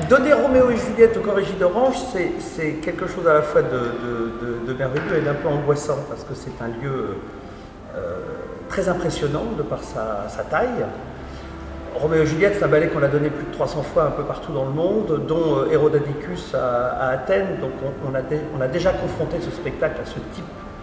donner Roméo et Juliette au Corrégie d'Orange, c'est quelque chose à la fois de merveilleux et d'un peu angoissant, parce que c'est un lieu très impressionnant de par sa taille. Roméo et Juliette, c'est un ballet qu'on a donné plus de 300 fois un peu partout dans le monde, dont Hérodaticus à Athènes, donc on a déjà confronté ce spectacle à ce type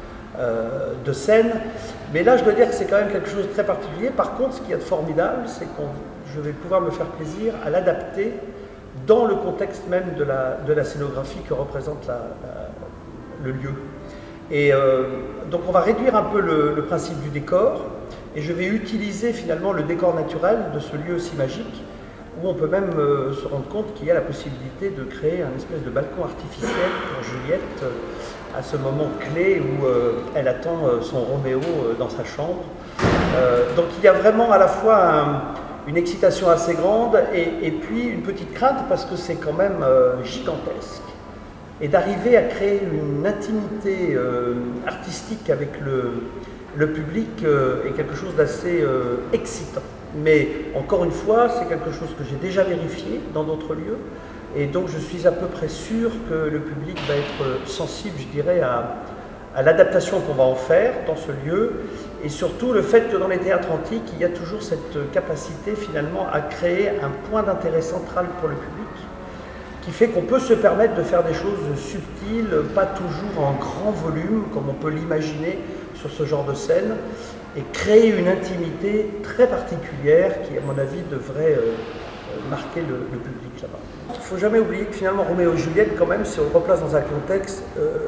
de scène. Mais là, je dois dire que c'est quand même quelque chose de très particulier. Par contre, ce qu'il y a de formidable, c'est que je vais pouvoir me faire plaisir à l'adapter dans le contexte même de la scénographie que représente le lieu. Et donc on va réduire un peu le principe du décor, et je vais utiliser finalement le décor naturel de ce lieu si magique, où on peut même se rendre compte qu'il y a la possibilité de créer un espèce de balcon artificiel pour Juliette à ce moment clé où elle attend son Roméo dans sa chambre. Donc il y a vraiment à la fois une excitation assez grande et puis une petite crainte, parce que c'est quand même gigantesque. Et d'arriver à créer une intimité artistique avec le public est quelque chose d'assez excitant. Mais encore une fois, c'est quelque chose que j'ai déjà vérifié dans d'autres lieux, et donc je suis à peu près sûr que le public va être sensible, je dirais, à l'adaptation qu'on va en faire dans ce lieu, et surtout le fait que dans les théâtres antiques, il y a toujours cette capacité finalement à créer un point d'intérêt central pour le public, qui fait qu'on peut se permettre de faire des choses subtiles, pas toujours en grand volume, comme on peut l'imaginer sur ce genre de scène, et créer une intimité très particulière qui, à mon avis, devrait marquer le public là-bas. Il ne faut jamais oublier que finalement, Roméo et Juliette, quand même, si on le replace dans un contexte,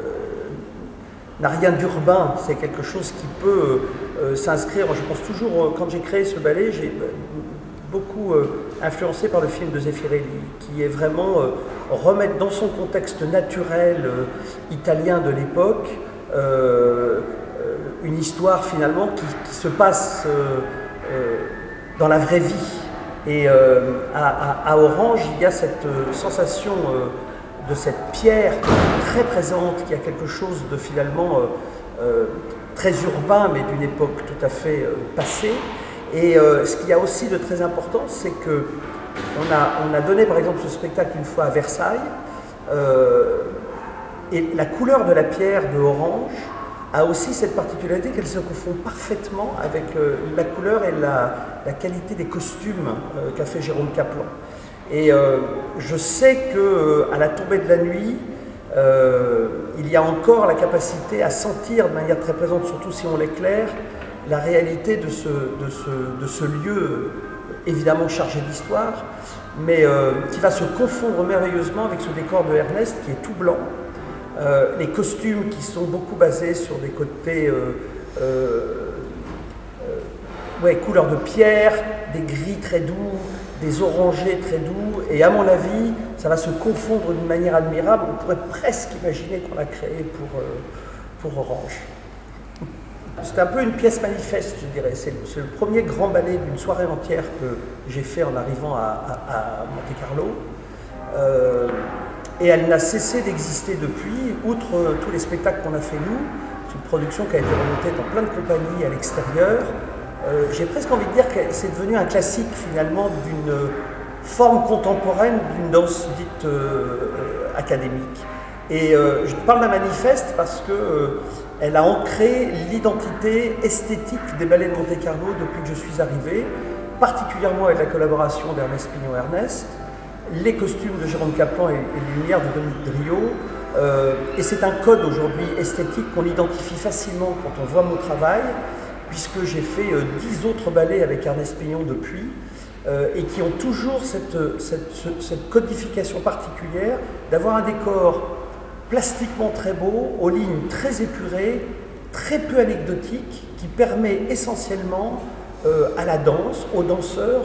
n'a rien d'urbain. C'est quelque chose qui peut s'inscrire. Je pense toujours, quand j'ai créé ce ballet, j'ai beaucoup influencé par le film de Zeffirelli, qui est vraiment remettre dans son contexte naturel italien de l'époque une histoire finalement qui se passe dans la vraie vie. Et à Orange, il y a cette sensation de cette pierre très présente, qui a quelque chose de finalement très urbain, mais d'une époque tout à fait passée. Et ce qu'il y a aussi de très important, c'est que on a donné par exemple ce spectacle une fois à Versailles, et la couleur de la pierre de Orange a aussi cette particularité qu'elle se confond parfaitement avec la couleur et la qualité des costumes qu'a fait Jérôme Kaplan. Et je sais qu'à la tombée de la nuit, il y a encore la capacité à sentir de manière très présente, surtout si on l'éclaire, la réalité de ce lieu, évidemment chargé d'histoire, mais qui va se confondre merveilleusement avec ce décor de Ernest qui est tout blanc. Les costumes qui sont beaucoup basés sur des côtés couleur de pierre, des gris très doux, des orangés très doux, et à mon avis, ça va se confondre d'une manière admirable. On pourrait presque imaginer qu'on l'a créé pour Orange. C'est un peu une pièce manifeste, je dirais. C'est le premier grand ballet d'une soirée entière que j'ai fait en arrivant à Monte-Carlo. Et elle n'a cessé d'exister depuis, outre tous les spectacles qu'on a fait nous. C'est une production qui a été remontée dans plein de compagnies à l'extérieur. J'ai presque envie de dire que c'est devenu un classique finalement d'une forme contemporaine d'une danse dite académique. Et je parle d'un manifeste parce que elle a ancré l'identité esthétique des ballets de Monte-Carlo depuis que je suis arrivé, particulièrement avec la collaboration d'Ernest Pignon-Ernest, les costumes de Jérôme Kaplan et les lumières de Dominique Driot. Et c'est un code aujourd'hui esthétique qu'on identifie facilement quand on voit mon travail, puisque j'ai fait 10 autres ballets avec Ernest Pignon depuis, et qui ont toujours cette codification particulière d'avoir un décor plastiquement très beau, aux lignes très épurées, très peu anecdotiques, qui permet essentiellement à la danse, aux danseurs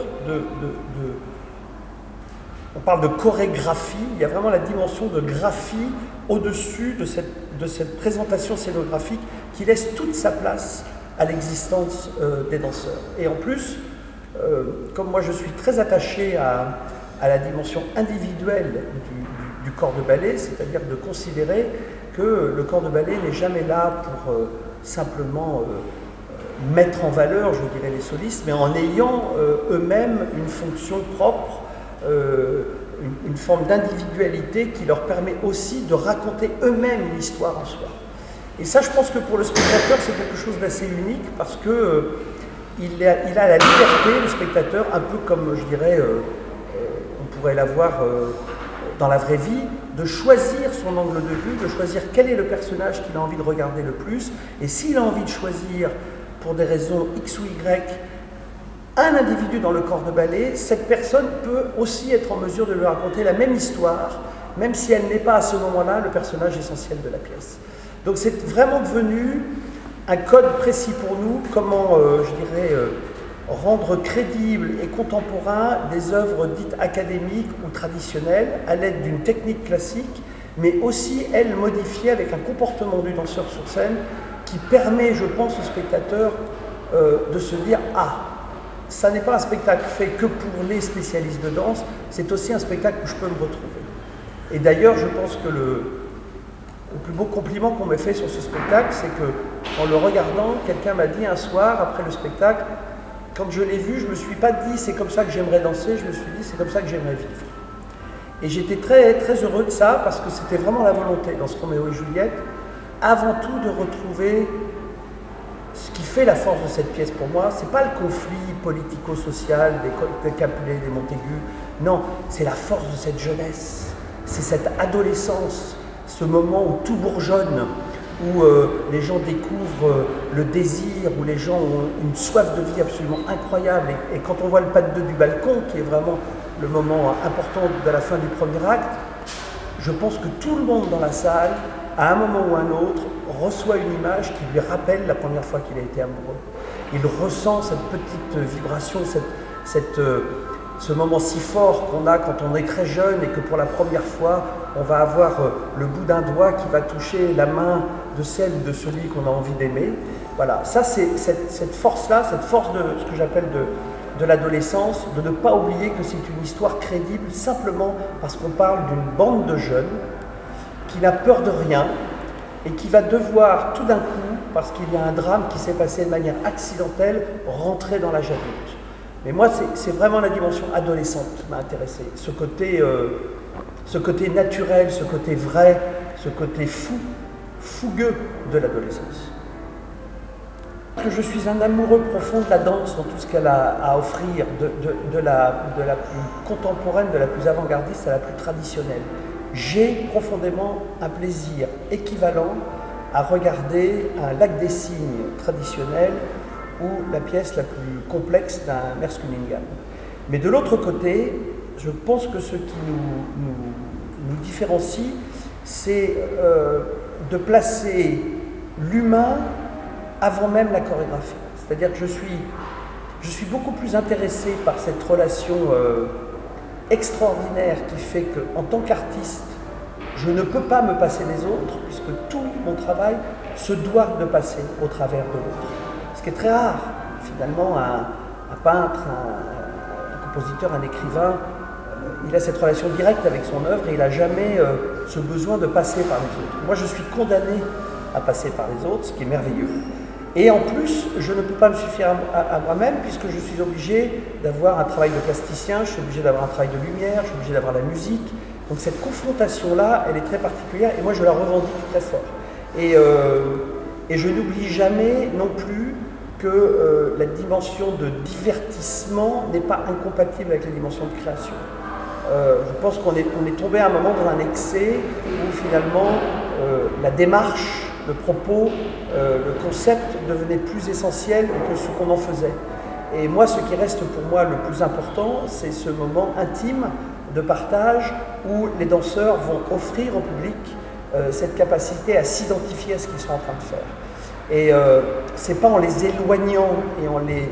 on parle de chorégraphie, il y a vraiment la dimension de graphie au-dessus de cette présentation scénographique qui laisse toute sa place à l'existence des danseurs. Et en plus, comme moi je suis très attaché à la dimension individuelle du corps de ballet, c'est-à-dire de considérer que le corps de ballet n'est jamais là pour simplement mettre en valeur, je dirais, les solistes, mais en ayant eux-mêmes une fonction propre, une forme d'individualité qui leur permet aussi de raconter eux-mêmes une histoire en soi. Et ça, je pense que pour le spectateur, c'est quelque chose d'assez unique parce que il a la liberté, le spectateur, un peu comme, je dirais, on pourrait l'avoir dans la vraie vie, de choisir son angle de vue, de choisir quel est le personnage qu'il a envie de regarder le plus. Et s'il a envie de choisir, pour des raisons X ou Y, un individu dans le corps de ballet, cette personne peut aussi être en mesure de lui raconter la même histoire, même si elle n'est pas à ce moment-là le personnage essentiel de la pièce. Donc c'est vraiment devenu un code précis pour nous, comment, je dirais, rendre crédibles et contemporains des œuvres dites académiques ou traditionnelles à l'aide d'une technique classique, mais aussi, elle, modifiée avec un comportement du danseur sur scène qui permet, je pense, au spectateur de se dire « Ah, ça n'est pas un spectacle fait que pour les spécialistes de danse, c'est aussi un spectacle où je peux me retrouver. » Et d'ailleurs, je pense que le plus beau compliment qu'on m'ait fait sur ce spectacle, c'est que, en le regardant, quelqu'un m'a dit un soir, après le spectacle, quand je l'ai vu, je ne me suis pas dit c'est comme ça que j'aimerais danser, je me suis dit c'est comme ça que j'aimerais vivre. Et j'étais très, très heureux de ça parce que c'était vraiment la volonté dans ce Roméo et Juliette, avant tout de retrouver ce qui fait la force de cette pièce pour moi. C'est pas le conflit politico-social des Capulet, des Montaigu, non, c'est la force de cette jeunesse, c'est cette adolescence, ce moment où tout bourgeonne, où les gens découvrent le désir, où les gens ont une soif de vie absolument incroyable. Et quand on voit le pas de deux du balcon, qui est vraiment le moment important de la fin du premier acte, je pense que tout le monde dans la salle, à un moment ou un autre, reçoit une image qui lui rappelle la première fois qu'il a été amoureux. Il ressent cette petite vibration, ce moment si fort qu'on a quand on est très jeune et que pour la première fois, on va avoir le bout d'un doigt qui va toucher la main de celle ou de celui qu'on a envie d'aimer. Voilà, ça c'est cette force-là, cette force de ce que j'appelle de l'adolescence, de ne pas oublier que c'est une histoire crédible simplement parce qu'on parle d'une bande de jeunes qui n'a peur de rien et qui va devoir tout d'un coup, parce qu'il y a un drame qui s'est passé de manière accidentelle, rentrer dans l'âge adulte. Mais moi, c'est vraiment la dimension adolescente qui m'a intéressé. Ce côté naturel, ce côté vrai, ce côté fougueux de l'adolescence. Je suis un amoureux profond de la danse dans tout ce qu'elle a à offrir, de la plus contemporaine, de la plus avant-gardiste à la plus traditionnelle. J'ai profondément un plaisir équivalent à regarder un Lac des Cygnes traditionnel ou la pièce la plus complexe d'un Merskuningan. Mais de l'autre côté, je pense que ce qui nous différencie, c'est de placer l'humain avant même la chorégraphie. C'est-à-dire que je suis beaucoup plus intéressé par cette relation extraordinaire qui fait qu'en tant qu'artiste, je ne peux pas me passer des autres, puisque tout mon travail se doit de passer au travers de l'autre. Ce qui est très rare, finalement, un peintre, un compositeur, un écrivain, il a cette relation directe avec son œuvre et il n'a jamais ce besoin de passer par les autres. Moi, je suis condamné à passer par les autres, ce qui est merveilleux. Et en plus, je ne peux pas me suffire à moi-même puisque je suis obligé d'avoir un travail de plasticien, je suis obligé d'avoir un travail de lumière, je suis obligé d'avoir la musique. Donc cette confrontation-là, elle est très particulière et moi je la revendique très fort. Et je n'oublie jamais non plus que la dimension de divertissement n'est pas incompatible avec la dimension de création. Je pense qu'on est tombé à un moment dans un excès où finalement la démarche, le propos, le concept devenait plus essentiel que ce qu'on en faisait. Et moi, ce qui reste pour moi le plus important, c'est ce moment intime de partage où les danseurs vont offrir au public cette capacité à s'identifier à ce qu'ils sont en train de faire. Et c'est pas en les éloignant et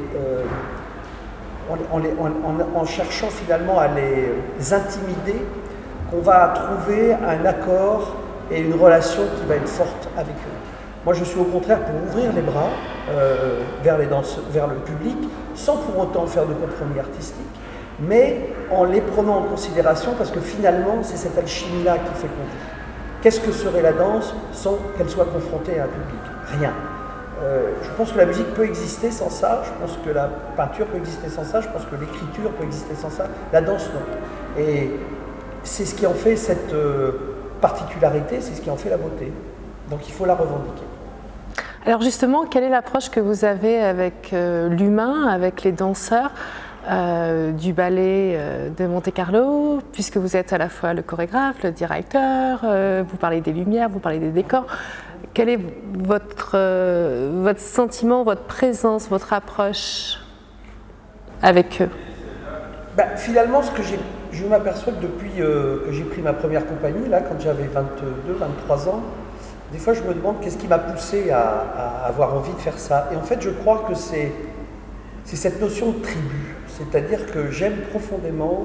en cherchant finalement à les intimider qu'on va trouver un accord et une relation qui va être forte avec eux. Moi, je suis au contraire pour ouvrir les bras vers le public, sans pour autant faire de compromis artistiques, mais en les prenant en considération, parce que finalement, c'est cette alchimie-là qui fait qu'on dit. Qu'est-ce que serait la danse sans qu'elle soit confrontée à un public? Rien. Je pense que la musique peut exister sans ça, je pense que la peinture peut exister sans ça, je pense que l'écriture peut exister sans ça, la danse non. Et c'est ce qui en fait cette particularité, c'est ce qui en fait la beauté. Donc il faut la revendiquer. Alors justement, quelle est l'approche que vous avez avec l'humain, avec les danseurs du ballet de Monte-Carlo, puisque vous êtes à la fois le chorégraphe, le directeur, vous parlez des lumières, vous parlez des décors. Quel est votre sentiment, votre présence, votre approche avec eux? Finalement, je m'aperçois que depuis que j'ai pris ma première compagnie, là, quand j'avais 22, 23 ans, des fois je me demande qu'est-ce qui m'a poussé à avoir envie de faire ça. Et en fait, je crois que c'est cette notion de tribu. C'est-à-dire que j'aime profondément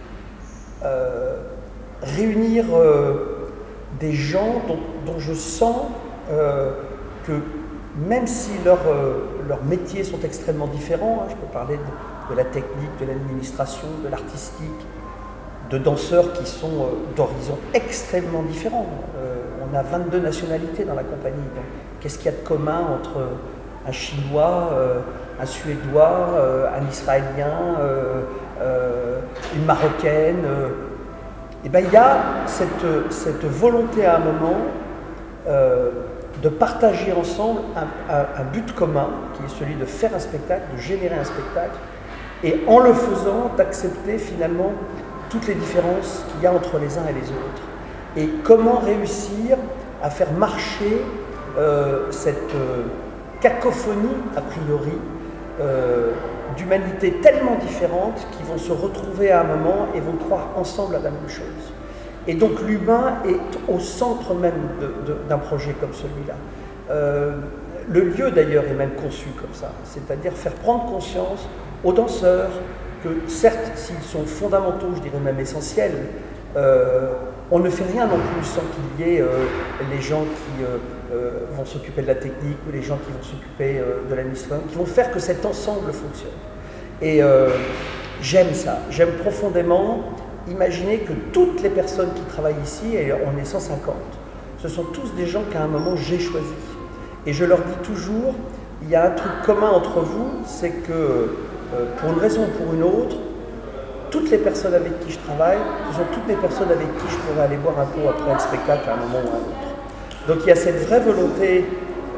réunir des gens dont je sens que même si leurs métiers sont extrêmement différents, je peux parler de la technique, de l'administration, de l'artistique, de danseurs qui sont d'horizons extrêmement différents. On a 22 nationalités dans la compagnie. Qu'est-ce qu'il y a de commun entre un Chinois, un Suédois, un Israélien, une Marocaine? Et il y a cette volonté à un moment de partager ensemble un but commun, qui est celui de faire un spectacle, de générer un spectacle, et en le faisant, d'accepter finalement toutes les différences qu'il y a entre les uns et les autres. Et comment réussir à faire marcher cette cacophonie, a priori, d'humanités tellement différentes qui vont se retrouver à un moment et vont croire ensemble à la même chose. Et donc l'humain est au centre même d'un projet comme celui-là. Le lieu d'ailleurs est même conçu comme ça, c'est-à-dire faire prendre conscience aux danseurs que certes, s'ils sont fondamentaux, je dirais même essentiels, on ne fait rien non plus sans qu'il y ait les gens qui vont s'occuper de la technique ou les gens qui vont s'occuper de l'administration, qui vont faire que cet ensemble fonctionne. Et j'aime ça, j'aime profondément imaginer que toutes les personnes qui travaillent ici, et on est 150, ce sont tous des gens qu'à un moment j'ai choisis. Et je leur dis toujours, il y a un truc commun entre vous, c'est que pour une raison ou pour une autre, toutes les personnes avec qui je travaille, ce sont toutes les personnes avec qui je pourrais aller boire un pot après un spectacle à un moment ou à un autre. Donc il y a cette vraie volonté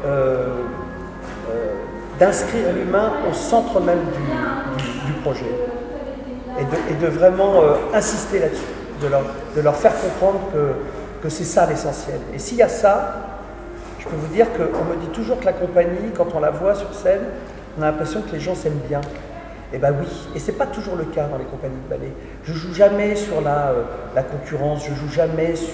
d'inscrire l'humain au centre même du projet et de vraiment insister là-dessus, de leur faire comprendre que c'est ça l'essentiel. Et s'il y a ça, je peux vous dire qu'on me dit toujours que la compagnie, quand on la voit sur scène, on a l'impression que les gens s'aiment bien. Eh bien oui, et c'est pas toujours le cas dans les compagnies de ballet. Je joue jamais sur la concurrence, je joue jamais sur...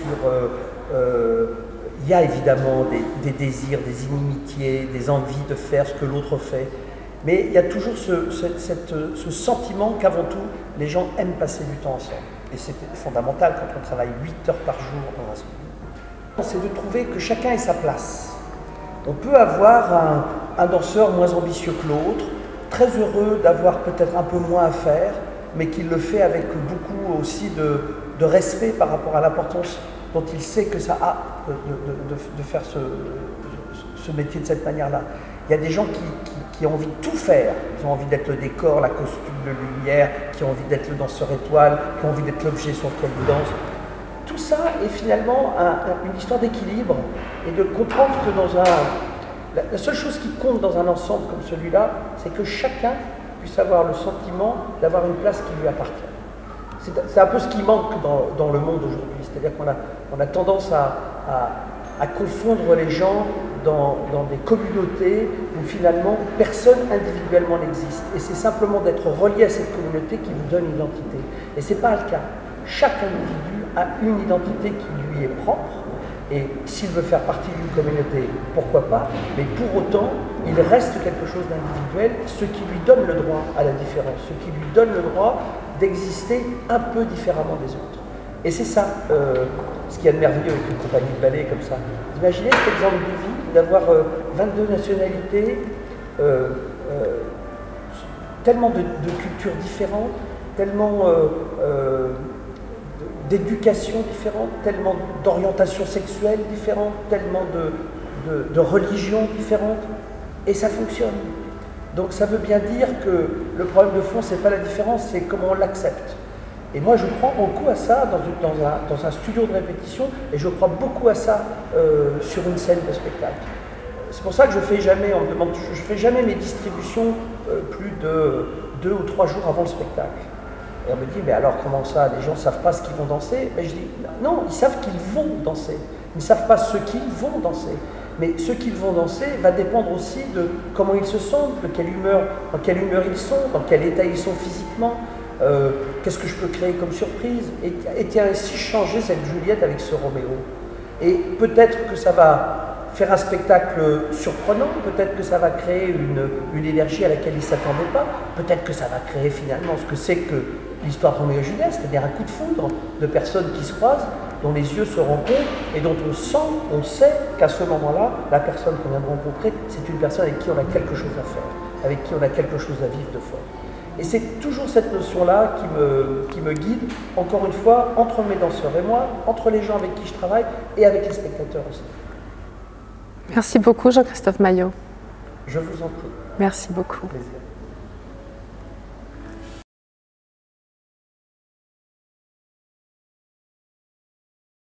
Il y a évidemment des désirs, des inimitiés, des envies de faire ce que l'autre fait, mais il y a toujours ce sentiment qu'avant tout, les gens aiment passer du temps ensemble. Et c'est fondamental quand on travaille 8 heures par jour dans un studio. C'est de trouver que chacun ait sa place. On peut avoir un danseur moins ambitieux que l'autre, très heureux d'avoir peut-être un peu moins à faire, mais qui le fait avec beaucoup aussi de respect par rapport à l'importance dont il sait que ça a de faire ce métier de cette manière-là. Il y a des gens qui ont envie de tout faire. Ils ont envie d'être le décor, la costume, la lumière, qui ont envie d'être le danseur étoile, qui ont envie d'être l'objet sur lequel ils dansent. Tout ça est finalement une histoire d'équilibre et de comprendre que la seule chose qui compte dans un ensemble comme celui-là, c'est que chacun puisse avoir le sentiment d'avoir une place qui lui appartient. C'est un peu ce qui manque dans le monde aujourd'hui, c'est-à-dire qu'on a tendance à confondre les gens dans des communautés où finalement personne individuellement n'existe. Et c'est simplement d'être relié à cette communauté qui vous donne une identité. Et ce n'est pas le cas. Chaque individu a une identité qui lui est propre. Et s'il veut faire partie d'une communauté, pourquoi pas, mais pour autant, il reste quelque chose d'individuel, ce qui lui donne le droit à la différence, ce qui lui donne le droit d'exister un peu différemment des autres. Et c'est ça, ce qu'il y a de merveilleux avec une compagnie de ballet comme ça. Imaginez cet exemple de vie, d'avoir 22 nationalités, tellement de cultures différentes, tellement d'éducation différente, tellement d'orientation sexuelle différente, tellement de religions différentes, et ça fonctionne. Donc ça veut bien dire que le problème de fond, c'est pas la différence, c'est comment on l'accepte. Et moi, je crois beaucoup à ça dans un studio de répétition, et je crois beaucoup à ça sur une scène de spectacle. C'est pour ça que je fais jamais, on me demande, je fais jamais mes distributions plus de 2 ou 3 jours avant le spectacle. Et on me dit, mais alors comment ça, les gens ne savent pas ce qu'ils vont danser? Mais je dis, non, ils savent qu'ils vont danser. Ils ne savent pas ce qu'ils vont danser. Mais ce qu'ils vont danser va dépendre aussi de comment ils se sentent, dans quelle humeur ils sont, dans quel état ils sont physiquement. Qu'est-ce que je peux créer comme surprise? Et tiens, si je changeais cette Juliette avec ce Roméo? Et peut-être que ça va faire un spectacle surprenant, peut-être que ça va créer une énergie à laquelle ils ne s'attendaient pas, peut-être que ça va créer finalement ce que c'est que l'histoire de Roméo et Juliette, c'est-à-dire un coup de foudre de personnes qui se croisent, dont les yeux se rencontrent et dont on sait qu'à ce moment-là, la personne qu'on vient de rencontrer, c'est une personne avec qui on a quelque chose à faire, avec qui on a quelque chose à vivre de fort. Et c'est toujours cette notion-là qui me guide, encore une fois, entre mes danseurs et moi, entre les gens avec qui je travaille et avec les spectateurs aussi. Merci beaucoup Jean-Christophe Maillot. Je vous en prie. Merci beaucoup. Plaisir.